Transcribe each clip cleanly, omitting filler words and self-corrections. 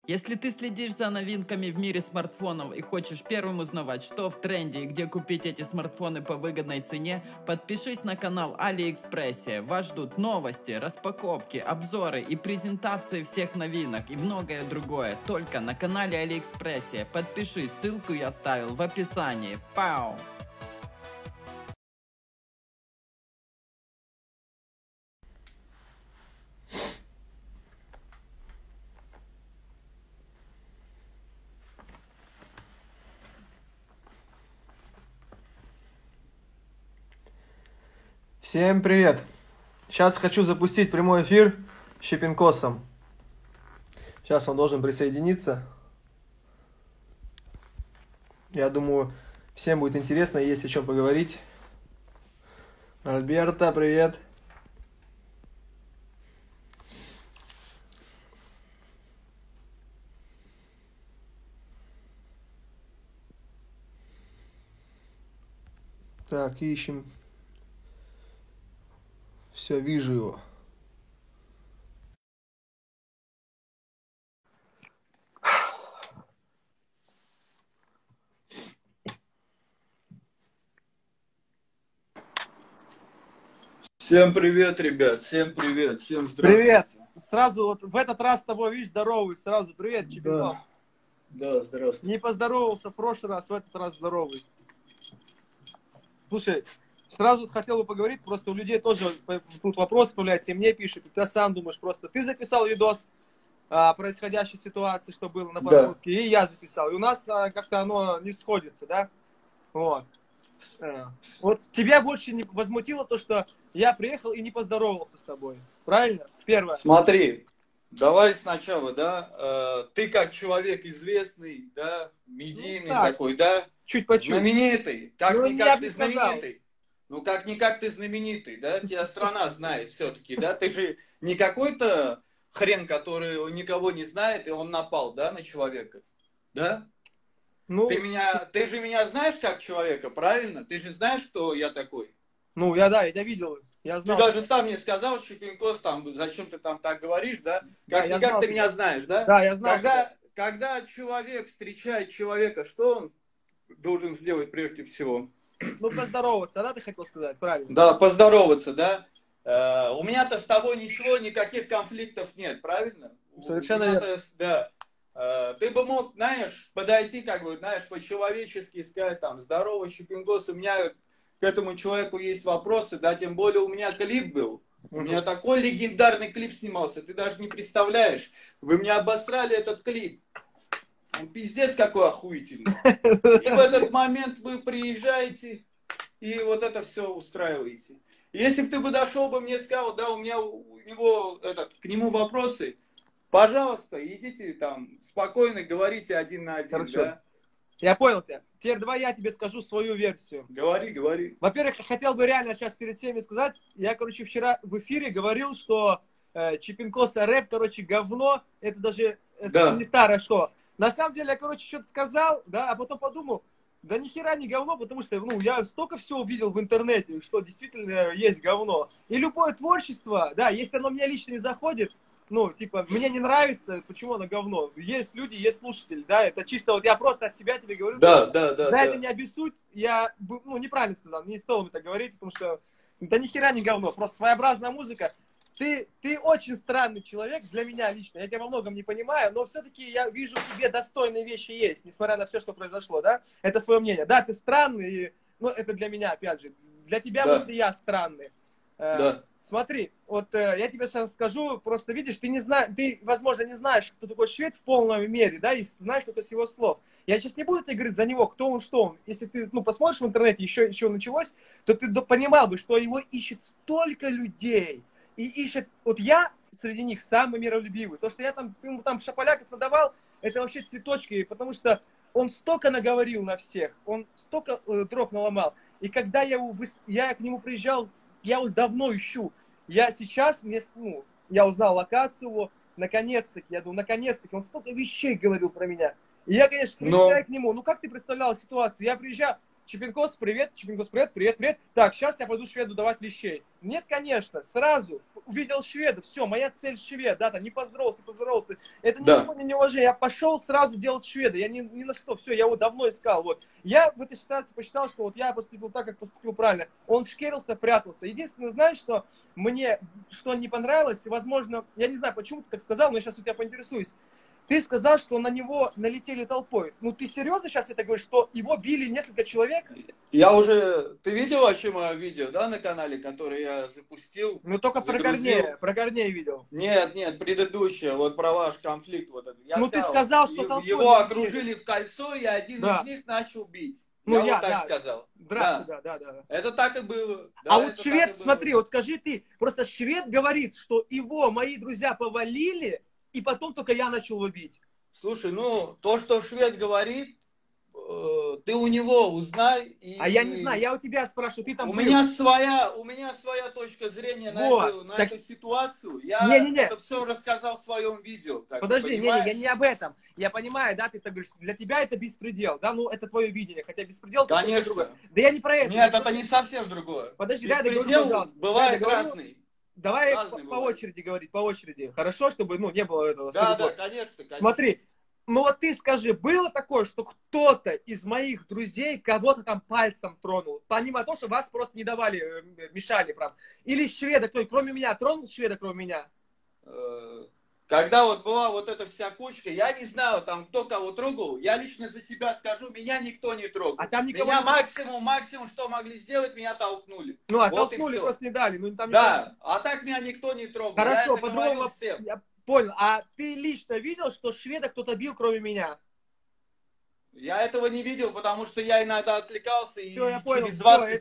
Если ты следишь за новинками в мире смартфонов и хочешь первым узнавать, что в тренде и где купить эти смартфоны по выгодной цене, подпишись на канал AliExpress. Вас ждут новости, распаковки, обзоры и презентации всех новинок и многое другое только на канале AliExpress. Подпишись, ссылку я оставил в описании. Пау! Всем привет! Сейчас хочу запустить прямой эфир с Чипинкосом. Сейчас он должен присоединиться. Я думаю, всем будет интересно, есть о чем поговорить. Альберта, привет! Так, ищем. Все, вижу его. Всем привет, ребят, всем привет, всем здравствуйте. Привет! Сразу вот в этот раз с тобой, видишь, здороваюсь, сразу привет, Чипинкос. Да, здравствуйте. Не поздоровался в прошлый раз, в этот раз здороваюсь. Слушай, сразу хотел бы поговорить, просто у людей тоже тут вопросы появляются, и мне пишут, и ты сам думаешь, просто ты записал видос о происходящей ситуации, что было на маршрутке, и я записал, и у нас как-то оно не сходится, да? Вот. Вот тебя больше не возмутило то, что я приехал и не поздоровался с тобой, правильно? Первое. Смотри, давай сначала, да, ты как человек известный, да, медийный такой, да, чуть по чуть. Знаменитый, как-никак ты сказал. знаменитый. Ну, как-никак ты знаменитый, да, тебя страна знает все-таки, да, ты же не какой-то хрен, который никого не знает, и он напал, да, на человека, да? Ну, ты же меня знаешь как человека, правильно? Ты же знаешь, кто я такой? Ну, я тебя видел, я знал. Ты даже сам мне сказал, Чипинкос, там, зачем ты там так говоришь, да? Как-никак ты меня знаешь, да? Да, я знал. Когда человек встречает человека, что он должен сделать прежде всего? Ну, поздороваться, да, ты хотел сказать, правильно? Да, поздороваться, да? У меня-то с тобой ничего, никаких конфликтов нет, правильно? Совершенно верно. Да. Ты бы мог, знаешь, подойти, как бы, знаешь, по-человечески сказать, там, здорово, Чипинкос, у меня к этому человеку есть вопросы, да, тем более у меня клип был. У меня такой легендарный клип снимался, ты даже не представляешь. Вы мне обосрали этот клип. Он пиздец какой охуительный. И в этот момент вы приезжаете и вот это все устраиваете. Если бы ты бы дошел бы мне сказал, да, у него к нему вопросы, пожалуйста, идите там, спокойно говорите один на один. Хорошо. Да? Я понял тебя. Теперь давай я тебе скажу свою версию. Говори. Во-первых, я хотел бы реально сейчас перед всеми сказать, я, вчера в эфире говорил, что Чипинкоса рэп, говно, это даже не старое что. На самом деле, я, что-то сказал, да, а потом подумал, да ни хера не говно, потому что, я столько всего увидел в интернете, что действительно есть говно. И любое творчество, да, если оно мне лично не заходит, мне не нравится, почему оно говно. Есть люди, есть слушатели, да, это чисто вот я просто от себя тебе говорю. Да. Это не обессудь, я, неправильно сказал, не стоило мне так говорить, потому что да ни хера не говно, просто своеобразная музыка. Ты очень странный человек для меня лично, я тебя во многом не понимаю, но все-таки я вижу в тебе достойные вещи есть, несмотря на все, что произошло, да, это свое мнение. Да, ты странный, это для меня, опять же, для тебя, может, и я странный. Да. Смотри, вот я тебе сейчас скажу, просто видишь, ты, возможно, не знаешь, кто такой Швед в полном мере, да, и знаешь что-то с его слов. Я сейчас не буду тебе говорить за него, кто он, что он. Если ты, посмотришь в интернете, еще началось, то ты понимал бы, что его ищет столько людей. И ищет, вот я среди них самый миролюбивый. То, что я ему там шапаляков надавал, это вообще цветочки, потому что он столько наговорил на всех, он столько дров наломал. И когда я к нему приезжал, я его давно ищу. Я сейчас, я узнал локацию его, наконец-таки, я думаю, наконец-таки, он столько вещей говорил про меня. И я, конечно, приезжаю к нему, как ты представлял ситуацию? Я приезжаю, Чипинкос, привет, привет, привет. Так, сейчас я пойду шведу давать лещей. Нет, конечно, сразу увидел шведа, все, моя цель швед, да, там, не поздоровался. Это Да. не неуважение, я пошел сразу делать шведа, я ни на что, все, я его давно искал, вот. Я в этой ситуации посчитал, что вот я поступил так, как поступил правильно. Он шкерился, прятался. Единственное, знаешь, что мне, что не понравилось, возможно, я не знаю, почему ты так сказал, но я сейчас у тебя поинтересуюсь. Ты сказал, что на него налетели толпой. Ну, ты серьезно сейчас это говоришь, что его били несколько человек? Я уже... Ты видел вообще мое видео, да, на канале, которое я запустил? Ну, только про Корнея видел. Нет, предыдущее, вот про ваш конфликт. Вот этот. Ты сказал, что толпой его окружили в кольцо, и один из них начал бить. Ну, я вот так сказал. Да. Это так и было. А вот швед, смотри, вот скажи ты, просто швед говорит, что его мои друзья повалили, и потом только я начал его бить. Слушай, ну, то, что швед говорит, ты у него узнай. А я не знаю, я у тебя спрашиваю, ты там у меня своя точка зрения на эту ситуацию. Я это все рассказал в своем видео. Подожди, я не об этом. Я понимаю, да, ты так говоришь, для тебя это беспредел, да, ну это твое видение, хотя беспредел... Конечно. Да я не про это. Нет, это не совсем другое. Подожди, беспредел бывает разный. Давай по очереди говорить, по очереди. Хорошо, чтобы, не было этого. Да, конечно. Смотри, ну вот ты скажи, было такое, что кто-то из моих друзей кого-то там пальцем тронул? Помимо того, что вас просто не давали, мешали, правда. Или шведа, кто, кроме меня, тронул шведа, кроме меня? Когда вот была вот эта вся кучка, я не знаю, там, кто кого трогал, я лично за себя скажу, меня никто не трогал. А там никого меня максимум, что могли сделать, меня толкнули. Ну, а вот толкнули, просто не дали. Ну, там да, а так меня никто не трогал. Хорошо, по-другому я понял. А ты лично видел, что шведа кто-то бил, кроме меня? Я этого не видел, потому что я иногда отвлекался, и через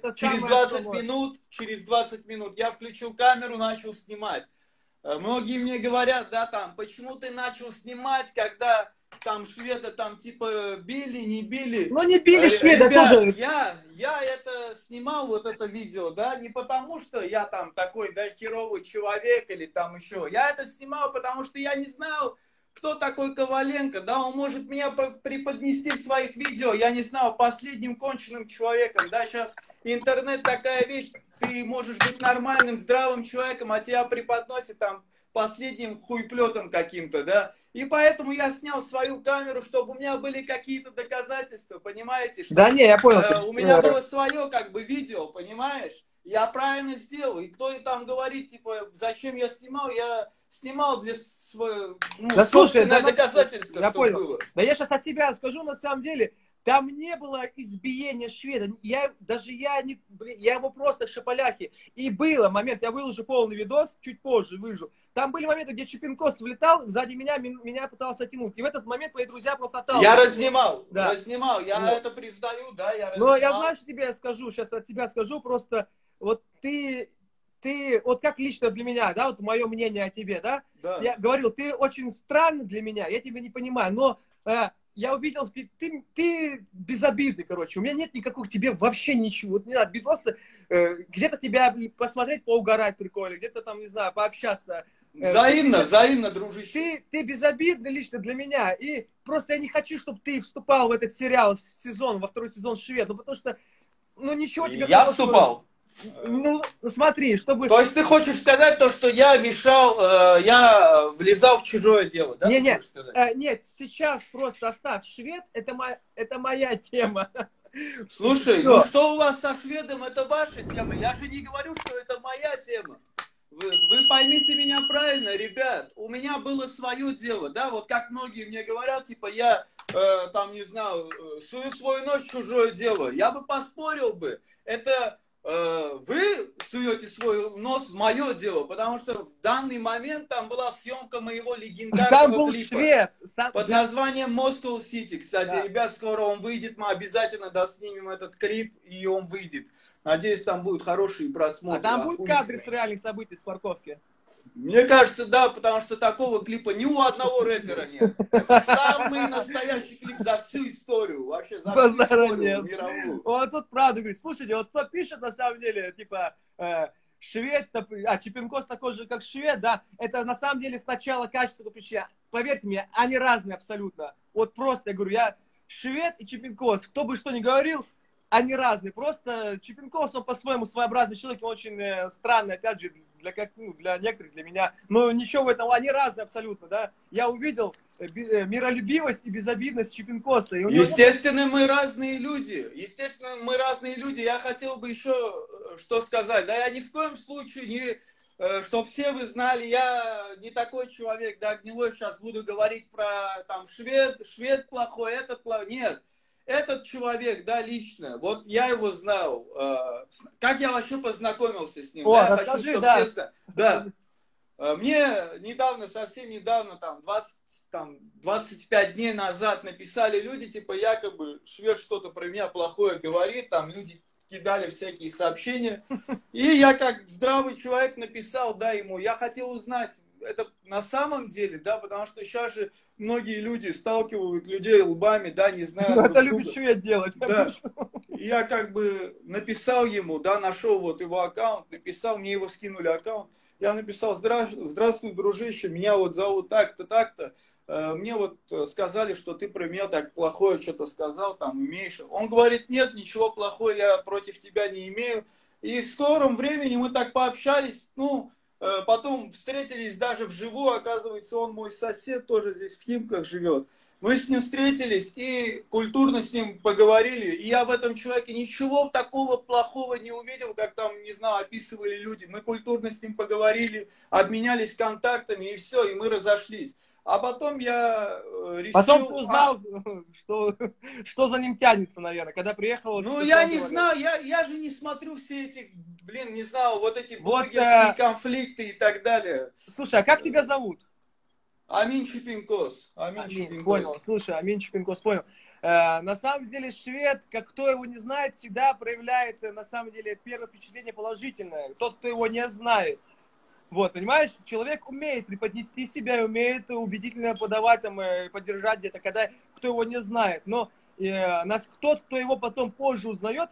20 минут я включил камеру, начал снимать. Многие мне говорят, да, там, почему ты начал снимать, когда там шведа там типа били, не били. Ну не били шведа тоже. Я это снимал, вот это видео, да, не потому что я там такой, да, херовый человек или там еще. Я это снимал, потому что я не знал, кто такой Коваленко, да, он может меня преподнести в своих видео, я не знал, последним конченным человеком, да, сейчас интернет такая вещь, ты можешь быть нормальным, здравым человеком, а тебя преподносит там последним хуйплетом каким-то, да, и поэтому я снял свою камеру, чтобы у меня были какие-то доказательства, понимаете? Что, да не, я понял. У меня было свое, как бы, видео, понимаешь? Я правильно сделал, и кто там говорит, типа, зачем я снимал для своего, собственное доказательство, я понял. Было. Да я сейчас от себя скажу, на самом деле, там не было избиения шведа. Я его просто шиполяхи. И было момент, я выложу полный видос, чуть позже выложу. Там были моменты, где Чипинкос влетал, сзади меня пытался оттянуть. И в этот момент мои друзья просто отталкивали. Я разнимал, я это признаю, да, я разнимал. Но я, знаешь, тебе скажу, сейчас от себя скажу, просто вот ты, вот как лично для меня, да, вот мое мнение о тебе, да? Я говорил, ты очень странный для меня, я тебя не понимаю, но... Я увидел, ты безобидный, короче. У меня нет никакого к тебе вообще ничего. Вот, не надо, просто где-то тебя посмотреть, поугарать прикольно, где-то там, не знаю, пообщаться. Взаимно, дружище. Ты безобидный лично для меня. И просто я не хочу, чтобы ты вступал в этот сериал, во второй сезон «Швед». Ну, потому что, ничего тебе... Я вступал? Ну, смотри, чтобы... То есть ты хочешь сказать то, что я мешал, я влезал в чужое дело, да? Нет, сейчас просто оставь швед, это моя тема. Слушай, ну что у вас со шведом, это ваша тема. Я же не говорю, что это моя тема. Вы поймите меня правильно, ребят. У меня было свое дело, да, вот как многие мне говорят, типа я там, не знаю, сую свой нос в чужое дело. Я бы поспорил бы. Это... Вы суете свой нос в мое дело, потому что в данный момент там была съемка моего легендарного клипа под названием Moscow City. Кстати, ребят, скоро он выйдет, мы обязательно доснимем этот клип, и он выйдет. Надеюсь, там будут хорошие просмотры. А там будут кадры с реальных событий с парковки? Мне кажется, да, потому что такого клипа ни у одного рэпера нет. Это самый настоящий клип за всю историю. Вообще за всю историю мировую. Вот тут правда говорит. Слушайте, вот кто пишет на самом деле, типа, швед, Чипинкос такой же, как швед, да, это на самом деле сначала качество причина. Поверьте мне, они разные абсолютно. Вот просто, я говорю, швед и Чипинкос, кто бы что ни говорил, они разные. Просто Чипинкос, он по-своему своеобразный человек, он очень странный, опять же, для некоторых, для меня. Но ничего в этом, они разные абсолютно, да. Я увидел миролюбивость и безобидность Чипинкоса. И у него Естественно, мы разные люди. Естественно, мы разные люди. Я хотел бы еще что сказать. Да, я ни в коем случае не... Чтоб все вы знали, я не такой человек, да, гнилой, сейчас буду говорить про там швед плохой, этот плохой. Нет, этот человек, да, лично, вот я его знал. Как я вообще познакомился с ним? О, Да, я расскажи, хочу, чтобы да. все знали. Да. Мне недавно, совсем недавно, там, 25 дней назад написали люди, типа, якобы швед что-то про меня плохое говорит, там люди кидали всякие сообщения. И я, как здравый человек, написал, да, ему, я хотел узнать, это на самом деле, да, потому что сейчас же многие люди сталкивают людей лбами, да, не знаю. Ну, это любит швед делать. Да. Я как бы написал ему, да, нашел вот его аккаунт, написал, мне его скинули аккаунт. Я написал: здравствуй, дружище, меня вот зовут так-то, так-то. Мне вот сказали, что ты про меня так плохое что-то сказал, там, имеешь. Он говорит: нет, ничего плохого я против тебя не имею. И в скором времени мы так пообщались, ну, потом встретились даже вживую, оказывается, он мой сосед, тоже здесь в Химках живет. Мы с ним встретились и культурно с ним поговорили. И я в этом человеке ничего такого плохого не увидел, как там, не знаю, описывали люди. Мы культурно с ним поговорили, обменялись контактами, и все, и мы разошлись. А потом я решил... Потом ты узнал, что за ним тянется, наверное, когда приехал... Ну, я не знаю, я же не смотрю все эти, блин, не знаю, вот эти блогерские конфликты и так далее. Слушай, а как тебя зовут? Амин Чипинкос. Амин, понял. Слушай, Амин Чипинкос, понял. На самом деле швед, как кто его не знает, всегда проявляет, на самом деле, первое впечатление положительное. Тот, кто его не знает. Вот, понимаешь, человек умеет преподнести себя, умеет убедительно подавать, там, поддержать где-то, когда кто его не знает. Но тот, кто его потом позже узнает,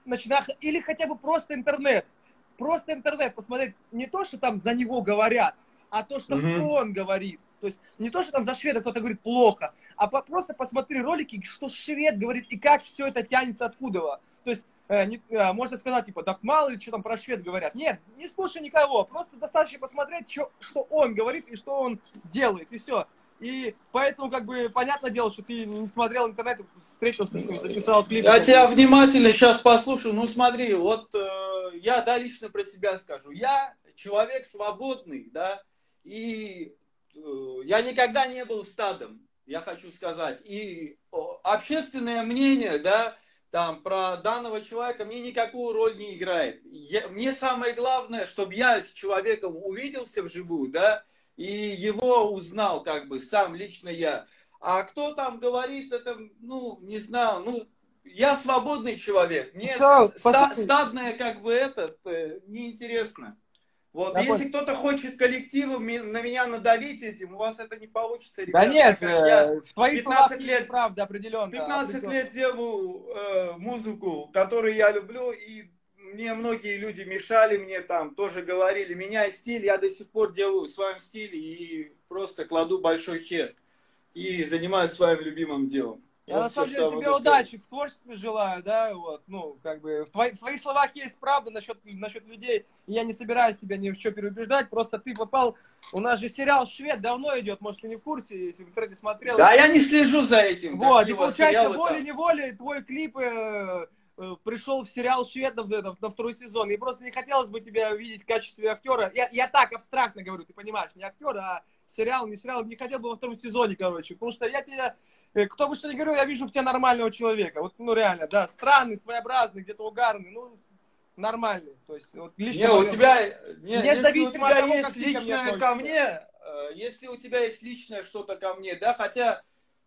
или хотя бы просто интернет. Просто интернет, посмотреть не то, что там за него говорят, а то, что он говорит. То есть не то, что там за шведа кто-то говорит плохо, а просто посмотри ролики, что швед говорит и как все это тянется откуда. То есть можно сказать, типа, так мало ли что там про швед говорят. Нет, не слушай никого, просто достаточно посмотреть, что он говорит и что он делает, и все. И поэтому, как бы, понятное дело, что ты не смотрел интернет, встретился с ним, записал клип. Я тебя внимательно сейчас послушаю. Ну, смотри, вот я, да, лично про себя скажу. Я человек свободный, да, и я никогда не был стадом, я хочу сказать. И общественное мнение, да, там, про данного человека мне никакую роль не играет. Мне самое главное, чтобы я с человеком увиделся вживую, да, и его узнал, как бы, сам лично я. А кто там говорит, это, ну, не знаю, ну, я свободный человек. Мне стадное, как бы, неинтересно. Вот, если кто-то хочет коллективом на меня надавить этим, у вас это не получится, ребята. Да нет, в твоих 15 лет, правда, определенно. 15 лет делаю музыку, которую я люблю, и мне многие люди мешали, мне там тоже говорили, меняй стиль, я до сих пор делаю в своем стиле и просто кладу большой хер. И занимаюсь своим любимым делом. Я вот на самом деле тебе удачи в творчестве желаю, да, вот, ну, как бы, в твоих словах есть правда насчет людей, и я не собираюсь тебя ни в чем переубеждать, просто ты попал, у нас же сериал «Швед» давно идет, может, ты не в курсе, если в интернете смотрел. Да, я не слежу за этим. Вот, и получается, волей-неволей твой клип пришел в сериал «Швед» на второй сезон, и просто не хотелось бы тебя увидеть в качестве актера, я так абстрактно говорю, ты понимаешь, не актер, а сериал, не хотел бы во втором сезоне, короче, потому что я тебя... Кто бы что ни говорил, я вижу в тебе нормального человека. Вот, ну, реально, да, странный, своеобразный, где-то угарный, ну, нормальный. То есть, вот, лично... Не, у тебя, если у тебя того, есть личное ко мне, если у тебя есть личное что-то ко мне, да, хотя,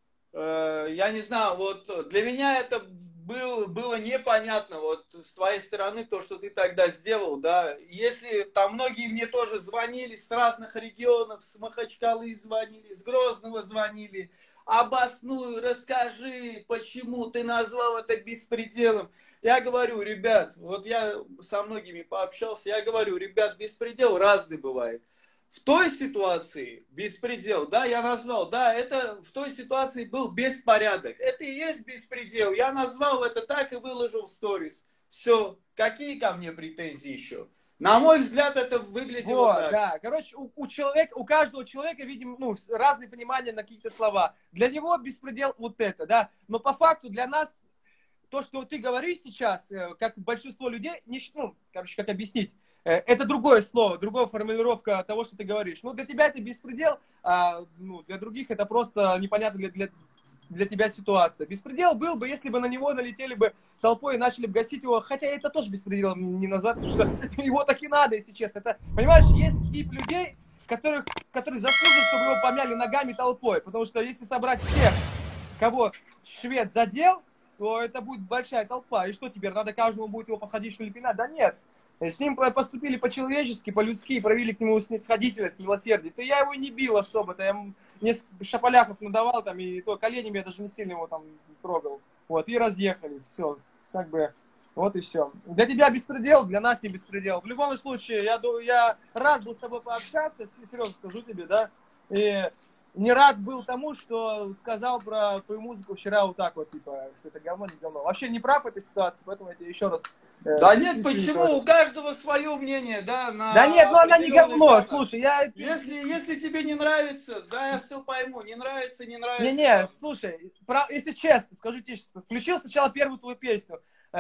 я не знаю, вот, для меня это было непонятно, вот, с твоей стороны, то, что ты тогда сделал, да, если там многие мне тоже звонили с разных регионов, с Махачкалы звонили, с Грозного звонили, обоснуй, расскажи, почему ты назвал это беспределом. Я говорю, ребят, вот я со многими пообщался, я говорю, ребят, беспредел разный бывает. в той ситуации беспредел, да, я назвал, да, это в той ситуации был беспорядок. Это и есть беспредел. Я назвал это так и выложил в сторис. Все. Какие ко мне претензии еще? На мой взгляд, это выглядело Вот, так. да. Короче, у каждого человека, видимо, ну, разные понимания на какие-то слова. Для него беспредел вот это, да. Но по факту для нас то, что ты говоришь сейчас, как большинство людей, ну, короче, как объяснить, это другое слово, другая формулировка того, что ты говоришь. Ну, для тебя это беспредел, а ну, для других это просто непонятно для тебя ситуация. Беспредел был бы, если бы на него налетели бы толпой и начали бы гасить его, хотя это тоже беспредел не назад, потому что его так и надо, если честно. Это, понимаешь, есть тип людей, которые заслуживают, чтобы его помяли ногами толпой, потому что если собрать всех, кого швед задел, то это будет большая толпа. И что теперь, надо каждому будет его походить шлепина? Да нет. С ним поступили по-человечески, по-людски, проявили к нему снисходительность, милосердие. То я его не бил особо-то, я ему несколько шаполяхов надавал, там, и то коленями я даже не сильно его там трогал. Вот, и разъехались, все, как бы, вот и все. Для тебя беспредел, для нас не беспредел. В любом случае, я рад был с тобой пообщаться, серьезно скажу тебе, да, и не рад был тому, что сказал про твою музыку вчера вот так вот, типа, что это говно, не говно. Вообще не прав в этой ситуации, поэтому я тебе еще раз... Да нет, почему? У каждого свое мнение, да? Да нет, ну она не говно, жанр. слушай, я... Если тебе не нравится, да, я все пойму. Не нравится, не нравится. Не-не, слушай, если честно, скажу честно, включил сначала первую твою песню,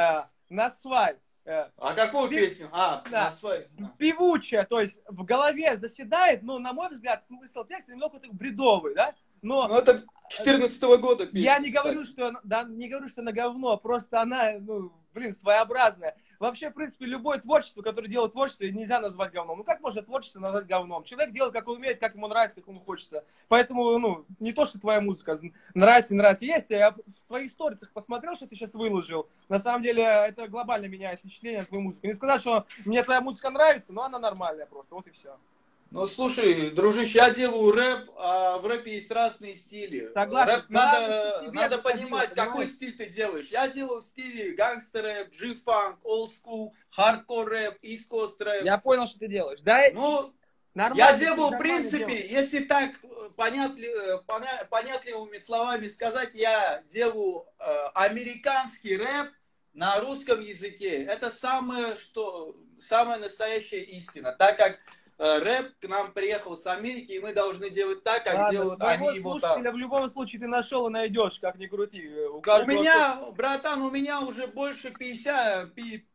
на свай. А какую песню? Да. на свай. Певучая, то есть в голове заседает, но, на мой взгляд, смысл текста немного так бредовый, да? Но Ну, это 2014 года песня. я не говорю, что, да, не говорю, что она говно, просто она, ну, блин, своеобразная. Вообще, в принципе, любое творчество, которое делает творчество, нельзя назвать говном. Ну, как можно творчество назвать говном? Человек делает, как он умеет, как ему нравится, как ему хочется. Поэтому, ну, не то, что твоя музыка нравится, не нравится. Есть, я в твоих сторицах посмотрел, что ты сейчас выложил. На самом деле, это глобально меняет впечатление от твоей музыки. Не сказать, что мне твоя музыка нравится, но она нормальная просто, вот и все. Ну, слушай, дружище, я делаю рэп, а в рэпе есть разные стили. Согласен. Рэп надо понимать, какой стиль ты делаешь. Я делаю в стиле гангстер-рэп, G-фанк, олд-скул, хардкор-рэп, ист-кост рэп. Я понял, что ты делаешь. Да, ну, нормально, я делаю, в принципе, если так понятливыми словами сказать, я делаю американский рэп на русском языке. Это самая настоящая истина, так как рэп к нам приехал с Америки, и мы должны делать так, как делают они его там. В любом случае ты нашел и найдешь, как ни крути. У меня, братан, у меня уже больше 50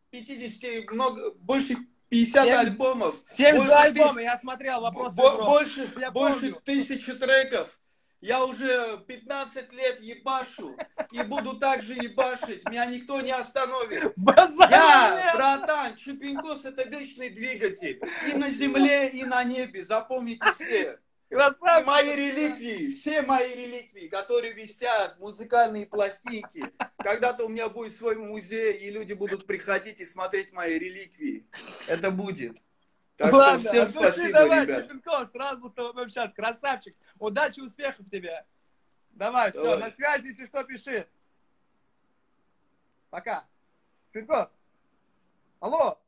альбомов. 72 альбома, я смотрел вопрос. Больше 1000 треков. Я уже 15 лет ебашу и буду так же ебашить. Меня никто не остановит. Братан, Чипинкос — это вечный двигатель. И на земле, и на небе. Запомните все. Красавчик. Мои реликвии, все мои реликвии, которые висят, музыкальные пластинки. Когда-то у меня будет свой музей, и люди будут приходить и смотреть мои реликвии. Это будет. Так ладно, что всем спасибо, давай, ребят. Чипинкос, сразу буду с тобой общаться. Красавчик. Удачи, успехов тебе. Давай, все, на связи, если что, пиши. Пока. Чипинкос. Алло.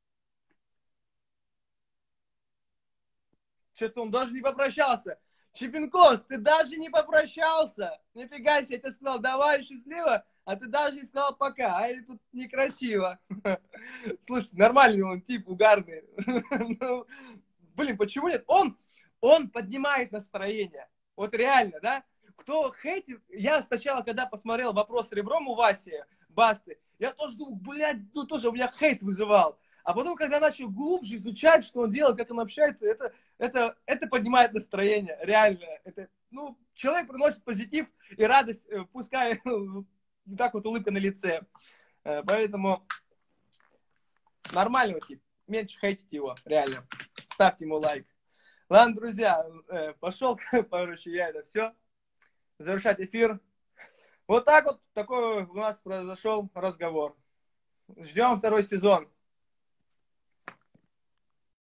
Что-то он даже не попрощался. Чипинкос, ты даже не попрощался. Нифига себе, я тебе сказал, давай, счастливо, а ты даже не сказал пока. А это тут некрасиво. Слушай, нормальный он тип, угарный. Блин, почему нет? Он поднимает настроение. Вот реально, да? Кто хейтит, я сначала, когда посмотрел «Вопрос ребром» у Васи Басты, я тоже думал, блядь, ну тоже у меня хейт вызывал. А потом, когда начал глубже изучать, что он делает, как он общается, это поднимает настроение, реально. Это, ну, человек приносит позитив и радость, пускай так вот улыбка на лице. Поэтому нормальный тип. Меньше хейтить его, реально. Ставьте ему лайк. Ладно, друзья, пошел, короче, я это все. Завершать эфир. Вот так вот, такой у нас произошел разговор. Ждем второй сезон.